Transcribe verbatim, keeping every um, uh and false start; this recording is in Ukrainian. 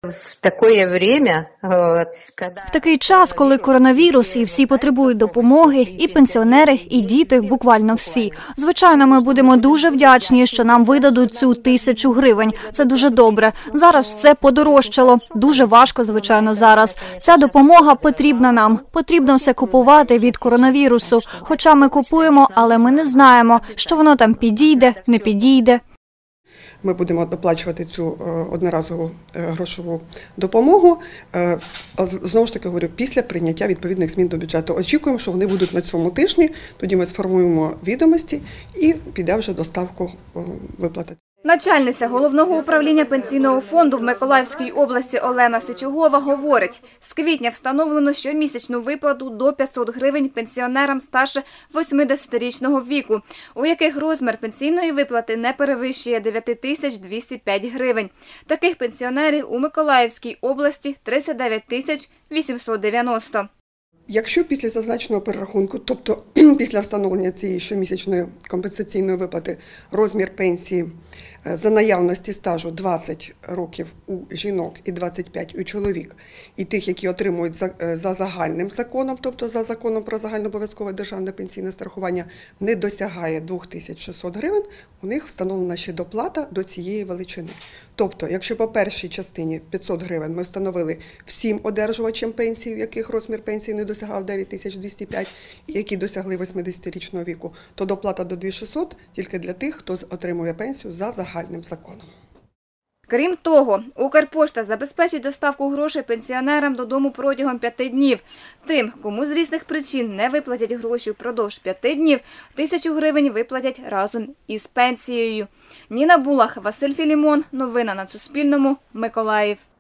В таке время, В такий час, коли коронавірус і всі потребують допомоги, і пенсіонери, і діти, буквально всі. Звичайно, ми будемо дуже вдячні, що нам видадуть цю тисячу гривень. Це дуже добре. Зараз все подорожчало. Дуже важко, звичайно, зараз. Ця допомога потрібна нам. Потрібно все купувати від коронавірусу. Хоча ми купуємо, але ми не знаємо, що воно там підійде, не підійде. Ми будемо оплачувати цю одноразову грошову допомогу. Знову ж таки говорю, після прийняття відповідних змін до бюджету. Очікуємо, що вони будуть на цьому тижні, тоді ми сформуємо відомості і піде вже доставку виплати. Начальниця Головного управління Пенсійного фонду в Миколаївській області Олена Сичугова говорить, з квітня встановлено щомісячну виплату до п'ятсот гривень пенсіонерам старше восьмидесятирічного віку, у яких розмір пенсійної виплати не перевищує дев'ять тисяч двісті п'ять гривень. Таких пенсіонерів у Миколаївській області тридцять дев'ять тисяч вісімсот дев'яносто. Якщо після зазначеного перерахунку, тобто після встановлення цієї щомісячної компенсаційної виплати, розмір пенсії за наявності стажу двадцять років у жінок і двадцять п'ять у чоловік, і тих, які отримують за, за загальним законом, тобто за законом про загальнообов'язкове державне пенсійне страхування, не досягає двох тисяч шістсот гривень, у них встановлена ще доплата до цієї величини. Тобто, якщо по першій частині п'ятсот гривень ми встановили всім одержувачам пенсії, у яких розмір пенсії не досягав дев'ять тисяч двісті п'ять, і які досягли восьмидесятирічного віку, то доплата до двох тисяч шістсот тільки для тих, хто отримує пенсію за загальним законом. Крім того, Укрпошта забезпечить доставку грошей пенсіонерам додому протягом п'яти днів. Тим, кому з різних причин не виплатять гроші впродовж п'яти днів, тисячу гривень виплатять разом із пенсією. Ніна Булах, Василь Філімон. Новини на Суспільному. Миколаїв.